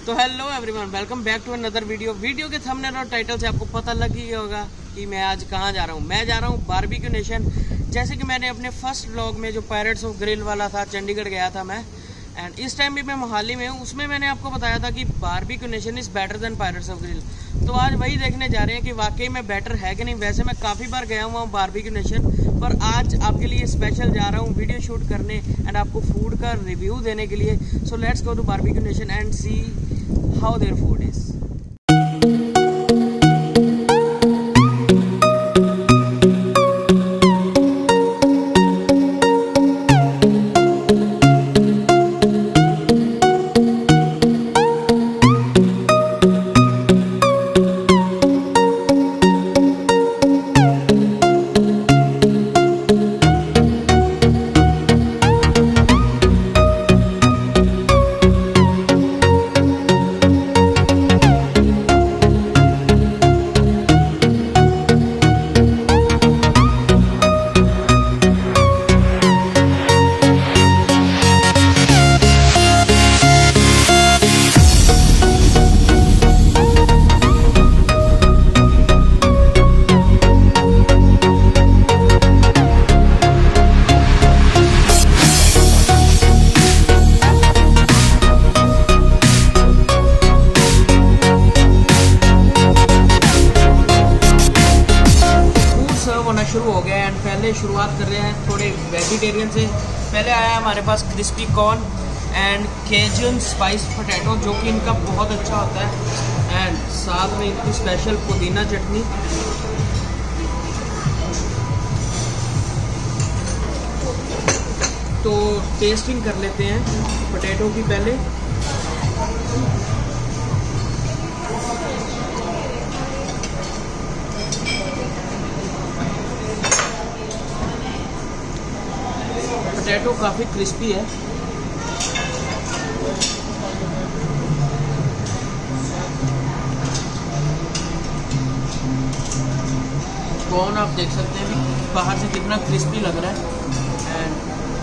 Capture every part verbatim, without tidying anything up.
तो hello everyone, welcome back to another video. Video के thumbnail और टाइटल से आपको पता लग ही होगा कि मैं आज कहाँ जा रहा हूँ। मैं जा रहा हूँ बारबेक्यू नेशन। जैसे कि मैंने अपने फर्स्ट व्लॉग में जो पायरेट्स ऑफ ग्रिल वाला था, चंडीगढ़ गया था मैं, एंड इस टाइम भी मैं मोहाली में हूँ। उसमें मैंने आपको बताया था कि Barbeque Nation is better than Pirates of Grill. तो आज वही देखने जा रहे हैं कि वाकई में बेटर है कि नहीं। वैसे मैं काफ़ी बार गया हुआ हूँ बारबेक्यू नेशन, पर आज आपके लिए स्पेशल जा रहा हूँ वीडियो शूट करने एंड आपको फूड का रिव्यू देने के लिए। So let's go to Barbeque Nation and see how their food is. शुरू हो गया एंड पहले शुरुआत कर रहे हैं थोड़े वेजिटेरियन से। पहले आया हमारे पास crispy corn and Cajun spice potato, जो कि इनका बहुत अच्छा होता है, एंड साथ में इनकी स्पेशल पुदीना चटनी। तो टेस्टिंग कर लेते हैं पोटैटो की पहले। पोटैटो काफ़ी क्रिस्पी है। कॉर्न आप देख सकते हैं भी बाहर से कितना क्रिस्पी लग रहा है। एंड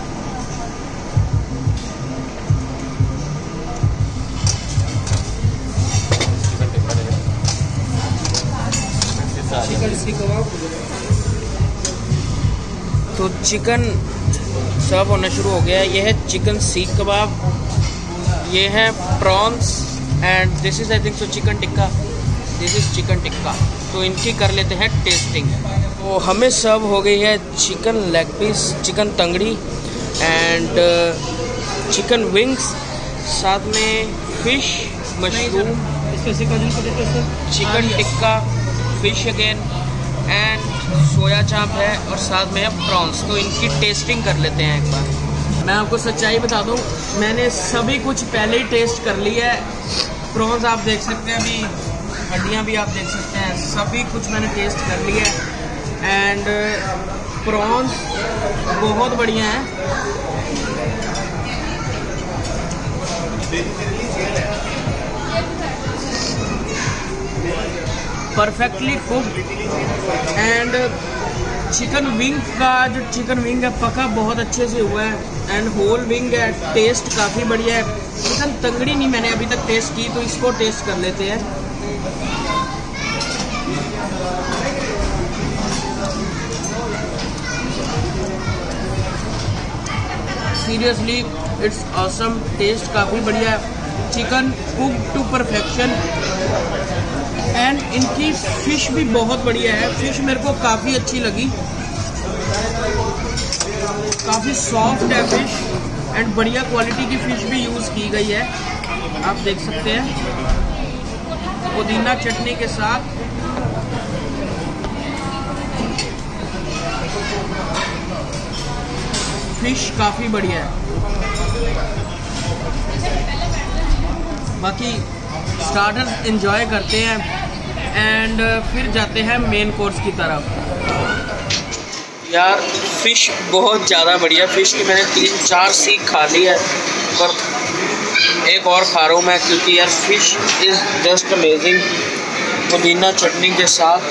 चिकन सीख कबाब, तो चिकन सर्व होना शुरू हो गया है। ये है चिकन सीख कबाब, ये है prawns and this is I think so chicken tikka. This is chicken tikka. तो इनकी कर लेते हैं टेस्टिंग। तो हमें सर्व हो गई है chicken leg piece, chicken tangdi and chicken wings, साथ में fish, mushroom, chicken tikka, fish again and soya chaap है, और साथ में है प्रॉन्स। तो इनकी टेस्टिंग कर लेते हैं एक बार। मैं आपको सच्चाई बता दूं, मैंने सभी कुछ पहले ही टेस्ट कर लिया है। प्रॉन्स आप देख सकते हैं, अभी हड्डियां भी आप देख सकते हैं, सभी कुछ मैंने टेस्ट कर लिया है एंड प्रॉन्स बहुत बढ़िया है। Perfectly cooked and chicken wing का जो चिकन विंग है पका बहुत अच्छे से हुआ है एंड होल विंग है। टेस्ट काफ़ी बढ़िया है। चिकन तंगड़ी नहीं मैंने अभी तक टेस्ट की, तो इसको टेस्ट कर लेते हैं। सीरियसली इट्स ऑसम, टेस्ट काफ़ी बढ़िया है। Chicken cook to perfection and इनकी फ़िश भी बहुत बढ़िया है। फ़िश मेरे को काफ़ी अच्छी लगी, काफ़ी सॉफ्ट है फ़िश एंड बढ़िया क्वालिटी की फ़िश भी यूज़ की गई है। आप देख सकते हैं पुदीना चटनी के साथ। फ़िश काफ़ी बढ़िया है। बाकी स्टार्टर एंजॉय करते हैं एंड फिर जाते हैं मेन कोर्स की तरफ। यार फ़िश बहुत ज़्यादा बढ़िया। फ़िश की मैंने तीन चार सीख खा ली है, पर एक और खा रहा हूँ मैं, क्योंकि यार फ़िश इज़ जस्ट अमेजिंग। पुदीना चटनी के साथ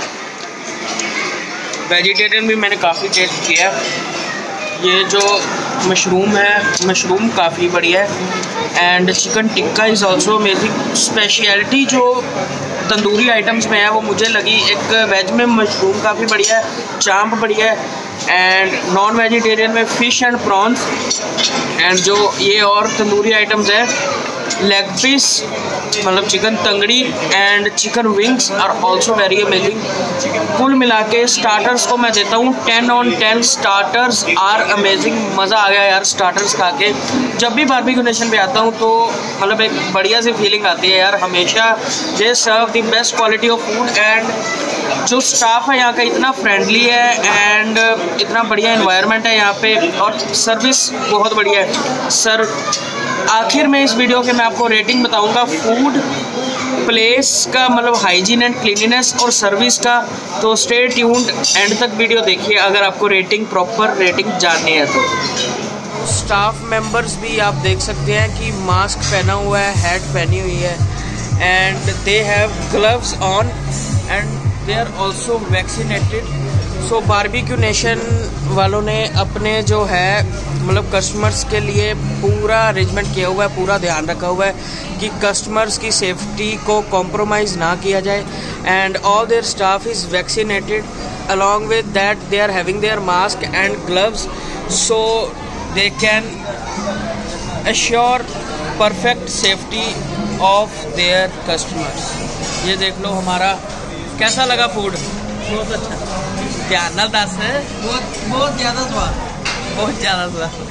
वेजिटेरियन भी मैंने काफ़ी टेस्ट किया। ये जो मशरूम है, मशरूम काफ़ी बढ़िया है। And chicken tikka is also amazing. Speciality जो तंदूरी आइटम्स में है वो मुझे लगी, एक वेज में मशरूम काफ़ी बढ़िया है, चांप बढ़िया है, एंड नॉन वेजिटेरियन में फ़िश एंड प्रॉन्स। एंड जो ये और तंदूरी आइटम्स है, लेग पीस मतलब chicken tangdi and chicken wings are also very amazing. कुल मिला के स्टार्टर्स को मैं देता हूँ ten on ten. Starters are amazing. मज़ा आ गया यार स्टार्टर्स खा के। जब भी बारबेक्यू नेशन पे आता हूँ तो मतलब एक बढ़िया सी फीलिंग आती है यार। हमेशा they serve the best quality of food and जो स्टाफ है यहाँ का इतना फ्रेंडली है एंड इतना बढ़िया इन्वायरमेंट है यहाँ पे, और सर्विस बहुत बढ़िया है सर। आखिर में इस वीडियो के मैं आपको रेटिंग बताऊंगा फूड प्लेस का, मतलब हाइजीन एंड क्लीनिनेस और सर्विस का। तो स्टे ट्यून्ड, एंड तक वीडियो देखिए अगर आपको रेटिंग प्रॉपर रेटिंग जाननी है तो। स्टाफ मेंबर्स भी आप देख सकते हैं कि मास्क पहना हुआ है, हैट पहनी हुई है, and they have gloves on and they are also vaccinated. So Barbeque Nation वालों ने अपने जो है मतलब कस्टमर्स के लिए पूरा अरेंजमेंट किया हुआ है, पूरा ध्यान रखा हुआ है कि कस्टमर्स की सेफ्टी को कॉम्प्रोमाइज़ ना किया जाए। And all their staff is vaccinated, along with that they are having their mask and gloves, so they can assure perfect safety of their customers. ये देख लो हमारा कैसा लगा फूड। बहुत अच्छा, ध्यान नाल दस है, बहुत बहुत ज़्यादा स्वाद, बहुत ज़्यादा स्वाद।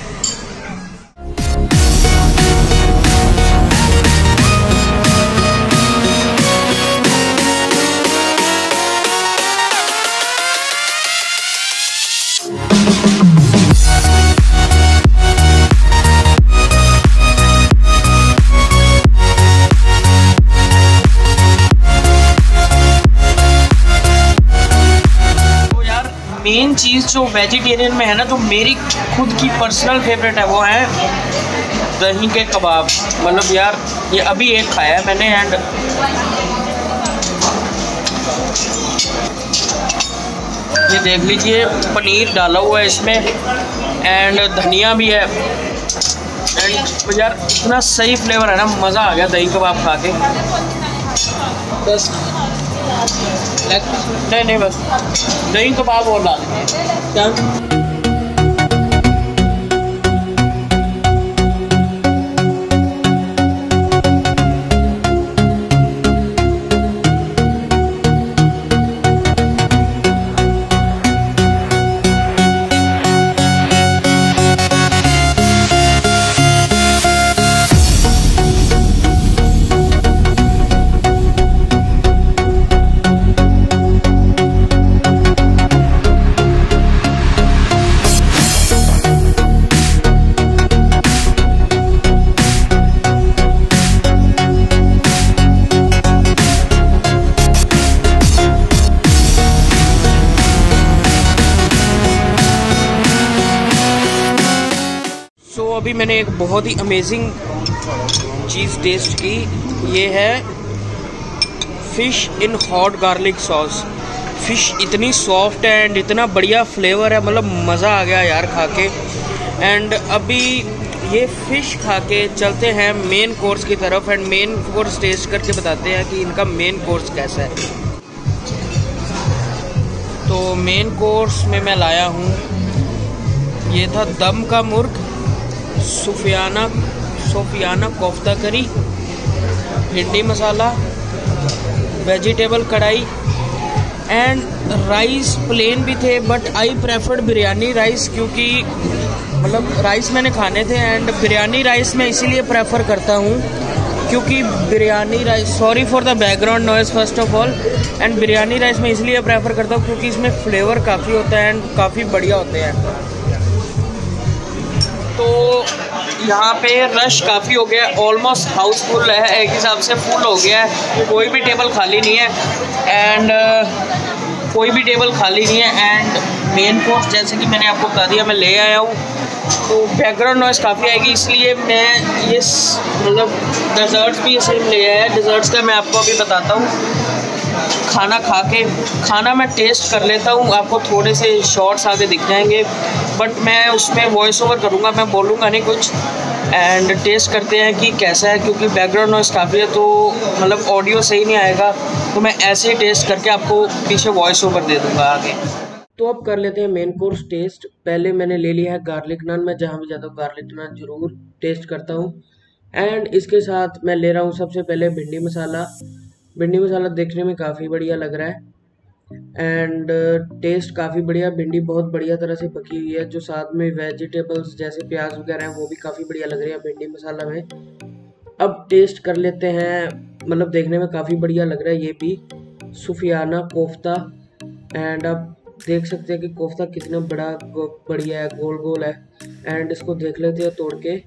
मेन चीज़ जो वेजिटेरियन में है ना, तो मेरी खुद की पर्सनल फेवरेट है, वो है दही के कबाब। मतलब यार ये अभी एक खाया है मैंने, एंड ये देख लीजिए पनीर डाला हुआ है इसमें एंड धनिया भी है, एंड यार इतना सही फ्लेवर है ना, मज़ा आ गया दही कबाब खा के। बस नहीं नहीं बस दही कबाब और ला क्या। अभी मैंने एक बहुत ही अमेजिंग चीज़ टेस्ट की, ये है fish in hot garlic sauce. Fish इतनी सॉफ्ट है एंड इतना बढ़िया फ्लेवर है, मतलब मज़ा आ गया यार खा के। एंड अभी ये फ़िश खा के चलते हैं मेन कोर्स की तरफ, एंड मेन कोर्स टेस्ट करके बताते हैं कि इनका मेन कोर्स कैसा है। तो मेन कोर्स में मैं लाया हूँ, ये था दम का मुर्ग, सूफियाना सूफियाना kofta curry, bhindi masala, vegetable kadhai and rice plain भी थे, but I preferred biryani rice, क्योंकि मतलब राइस मैंने खाने थे एंड बिरयानी राइस मैं इसीलिए प्रेफर करता हूँ क्योंकि biryani rice, sorry for the background noise first of all, and biryani rice मैं इसलिए प्रेफर करता हूँ क्योंकि इसमें फ्लेवर काफ़ी होता है एंड काफ़ी बढ़िया होते हैं। तो यहाँ पे रश काफ़ी हो गया, ऑलमोस्ट हाउसफुल है, एक हिसाब से फुल हो गया है, कोई भी टेबल खाली नहीं है एंड uh, कोई भी टेबल खाली नहीं है। एंड मेन कोर्स जैसे कि मैंने आपको बता दिया मैं ले आया हूँ, तो बैकग्राउंड नॉइज़ काफ़ी आएगी इसलिए मैं ये मतलब डेजर्ट्स भी इसे ले आया। डेजर्ट्स का मैं आपको अभी बताता हूँ। खाना खा के खाना मैं टेस्ट कर लेता हूँ। आपको थोड़े से शॉर्ट्स आगे दिख जाएंगे, बट मैं उसमें वॉइस ओवर करूँगा, मैं बोलूँगा नहीं कुछ। एंड टेस्ट करते हैं कि कैसा है, क्योंकि बैकग्राउंड नॉइस काफ़ी है तो मतलब ऑडियो सही नहीं आएगा, तो मैं ऐसे ही टेस्ट करके आपको पीछे वॉइस ओवर दे दूँगा आगे। तो अब कर लेते हैं मेन कोर्स टेस्ट। पहले मैंने ले लिया है गार्लिक नान। मैं जहाँ भी जाता हूँ गार्लिक नान ज़रूर टेस्ट करता हूँ। एंड इसके साथ मैं ले रहा हूँ सबसे पहले भिंडी मसाला। भिंडी मसाला देखने में काफ़ी बढ़िया लग रहा है एंड टेस्ट काफ़ी बढ़िया। भिंडी बहुत बढ़िया तरह से पकी हुई है। जो साथ में वेजिटेबल्स जैसे प्याज वगैरह हैं वो भी काफ़ी बढ़िया लग रही है भिंडी मसाला में। अब टेस्ट कर लेते हैं, मतलब देखने में काफ़ी बढ़िया लग रहा है ये भी, सूफियाना कोफ्ता। एंड अब देख सकते हैं कि कोफ्ता कितना बड़ा बढ़िया है, गोल गोल है। एंड इसको देख लेते हैं तोड़ के,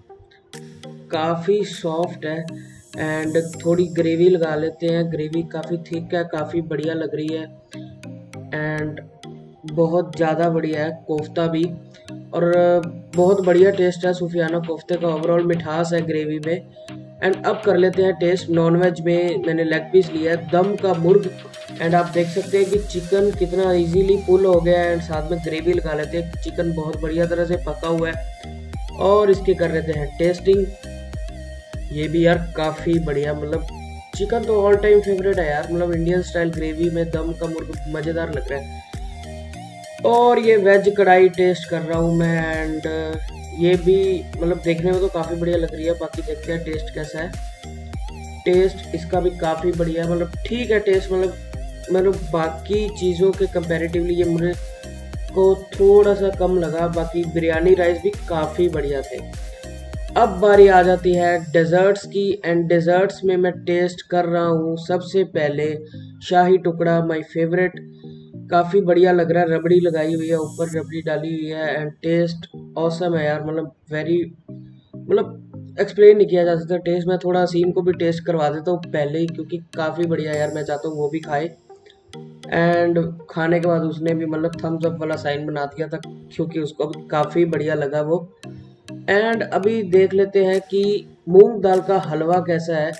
काफ़ी सॉफ्ट है। एंड थोड़ी ग्रेवी लगा लेते हैं, ग्रेवी काफ़ी थिक है, काफ़ी बढ़िया लग रही है एंड बहुत ज़्यादा बढ़िया है कोफ्ता भी। और बहुत बढ़िया टेस्ट है सूफियाना कोफ्ते का, ओवरऑल मिठास है ग्रेवी में। एंड अब कर लेते हैं टेस्ट। नॉनवेज में मैंने लेग पीस लिया है, दम का मुर्ग। एंड आप देख सकते हैं कि चिकन कितना इजीली पुल हो गया है। एंड साथ में ग्रेवी लगा लेते हैं, चिकन बहुत बढ़िया तरह से पका हुआ है। और इसके कर लेते हैं टेस्टिंग। ये भी यार काफ़ी बढ़िया, मतलब चिकन तो ऑल टाइम फेवरेट है यार, मतलब इंडियन स्टाइल ग्रेवी में दम का मुर्ग मज़ेदार लग रहा है। और ये वेज कढ़ाई टेस्ट कर रहा हूँ मैं। एंड ये भी मतलब देखने में तो काफ़ी बढ़िया लग रही है, बाकी देखते हैं टेस्ट कैसा है। टेस्ट इसका भी काफ़ी बढ़िया, मतलब ठीक है टेस्ट, मतलब मतलब बाकी चीज़ों के कंपैरेटिवली ये मुझे को थोड़ा सा कम लगा। बाकी बिरयानी राइस भी काफ़ी बढ़िया थे। अब बारी आ जाती है डेजर्ट्स की। एंड डेजर्ट्स में मैं टेस्ट कर रहा हूँ सबसे पहले शाही टुकड़ा, माय फेवरेट। काफ़ी बढ़िया लग रहा है, रबड़ी लगाई हुई है ऊपर, रबड़ी डाली हुई है। एंड टेस्ट ऑसम है यार, मतलब वेरी, मतलब एक्सप्लेन नहीं किया जा सकता टेस्ट। मैं थोड़ा सीन को भी टेस्ट करवा देता हूँ पहले ही, क्योंकि काफ़ी बढ़िया यार, मैं चाहता हूँ वो भी खाए। एंड खाने के बाद उसने भी मतलब थम्स अप वाला साइन बना दिया था, क्योंकि उसको भी काफ़ी बढ़िया लगा वो। एंड अभी देख लेते हैं कि मूंग दाल का हलवा कैसा है।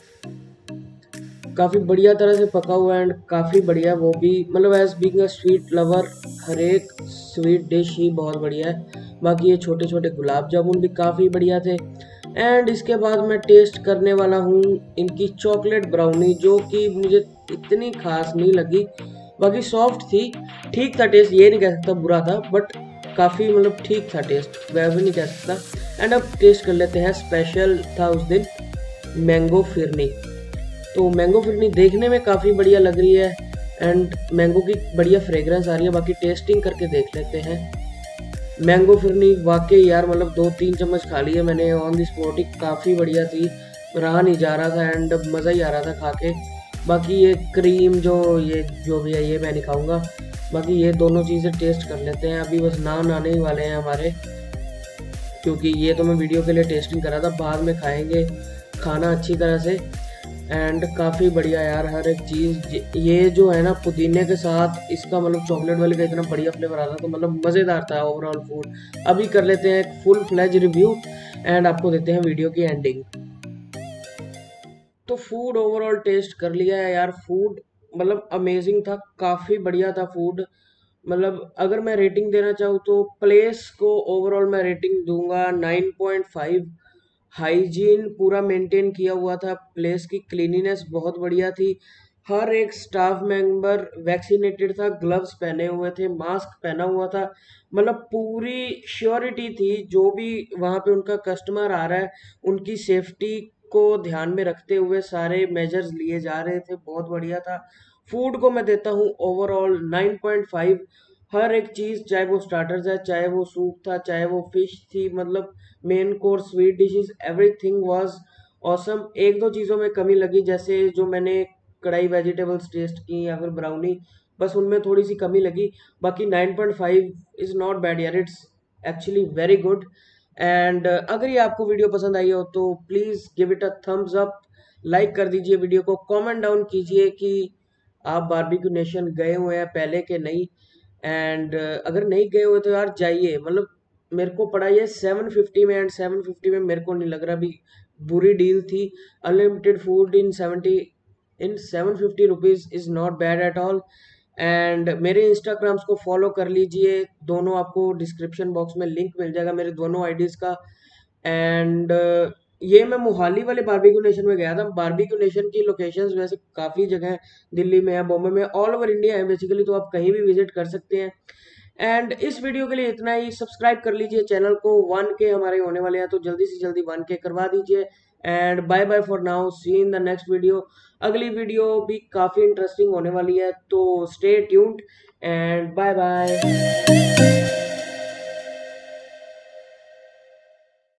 काफ़ी बढ़िया तरह से पका हुआ है एंड काफ़ी बढ़िया वो भी, मतलब as being a sweet lover हर एक स्वीट डिश ही बहुत बढ़िया है। बाकी ये छोटे छोटे गुलाब जामुन भी काफ़ी बढ़िया थे। एंड इसके बाद मैं टेस्ट करने वाला हूँ इनकी चॉकलेट ब्राउनी, जो कि मुझे इतनी खास नहीं लगी। बाकी सॉफ्ट थी, ठीक था टेस्ट, ये नहीं कह सकता बुरा था, बट काफ़ी मतलब ठीक था टेस्ट, वह भी नहीं कह सकता। एंड अब टेस्ट कर लेते हैं, स्पेशल था उस दिन मैंगो फिरनी। तो मैंगो फिरनी देखने में काफ़ी बढ़िया लग रही है एंड मैंगो की बढ़िया फ्रेग्रेंस आ रही है। बाकी टेस्टिंग करके देख लेते हैं। मैंगो फिरनी वाकई यार, मतलब दो तीन चम्मच खा लिए मैंने ऑन दी स्पॉट ही, काफ़ी बढ़िया थी, रहा नहीं जा रहा था एंड मज़ा ही आ रहा था खा के। बाकी ये क्रीम जो ये जो भी है ये मैं नहीं खाऊँगा। बाकी ये दोनों चीज़ें टेस्ट कर लेते हैं। अभी बस नान आने ही वाले हैं हमारे, क्योंकि ये तो मैं वीडियो के लिए टेस्टिंग कर रहा था, बाद में खाएंगे खाना अच्छी तरह से। एंड काफ़ी बढ़िया यार हर एक चीज़। ये जो है ना पुदीने के साथ इसका मतलब चॉकलेट वाले का इतना बढ़िया फ्लेवर आ रहा था, मतलब मज़ेदार था ओवरऑल फूड। अभी कर लेते हैं एक फुल फ्लैज रिव्यू एंड आपको देते हैं वीडियो की एंडिंग। तो फूड ओवरऑल टेस्ट कर लिया है यार, फूड मतलब अमेजिंग था, काफ़ी बढ़िया था फूड। मतलब अगर मैं रेटिंग देना चाहूँ तो प्लेस को ओवरऑल मैं रेटिंग दूंगा नाइन पॉइंट फाइव। हाइजीन पूरा मेंटेन किया हुआ था, प्लेस की क्लीनिनेस बहुत बढ़िया थी, हर एक स्टाफ मेंबर वैक्सीनेटेड था, ग्लव्स पहने हुए थे, मास्क पहना हुआ था, मतलब पूरी श्योरिटी थी। जो भी वहाँ पे उनका कस्टमर आ रहा है उनकी सेफ्टी को ध्यान में रखते हुए सारे मेजर्स लिए जा रहे थे, बहुत बढ़िया था। फूड को मैं देता हूँ ओवरऑल नाइन पॉइंट फाइव। हर एक चीज़, चाहे वो स्टार्टर्स है, चाहे वो सूप था, चाहे वो फिश थी, मतलब main course, sweet dishes, everything was awesome. एक दो चीज़ों में कमी लगी, जैसे जो मैंने कढ़ाई वेजिटेबल्स टेस्ट की या फिर ब्राउनी, बस उनमें थोड़ी सी कमी लगी। बाकी nine point five is not bad यार, it's actually very good. And अगर ये आपको वीडियो पसंद आई हो तो please give it a thumbs up, like कर दीजिए वीडियो को, कमेंट डाउन कीजिए कि आप बारबेक्यू नेशन गए हुए हैं पहले के नहीं। एंड अगर नहीं गए हुए तो यार जाइए, मतलब मेरे को पड़ा ये सेवन फिफ्टी में, एंड सेवन फिफ्टी में मेरे को नहीं लग रहा भी बुरी डील थी। Unlimited food in seventy in seven fifty rupees is not bad at all. And मेरे इंस्टाग्राम्स को फॉलो कर लीजिए, दोनों आपको डिस्क्रिप्शन बॉक्स में लिंक मिल जाएगा मेरे दोनों आईडीज़ का। एंड ये मैं मोहाली वाले बारबेक्यू नेशन में गया था। बारबेक्यू नेशन की लोकेशंस वैसे काफ़ी जगह हैं, दिल्ली में है, बॉम्बे में, ऑल ओवर इंडिया है बेसिकली, तो आप कहीं भी विजिट कर सकते हैं। एंड इस वीडियो के लिए इतना ही। सब्सक्राइब कर लीजिए चैनल को, वन के हमारे होने वाले हैं, तो जल्दी से जल्दी वन के करवा दीजिए। And bye bye for now, see in the next video. अगली वीडियो भी काफ़ी इंटरेस्टिंग होने वाली है, तो stay tuned and bye bye.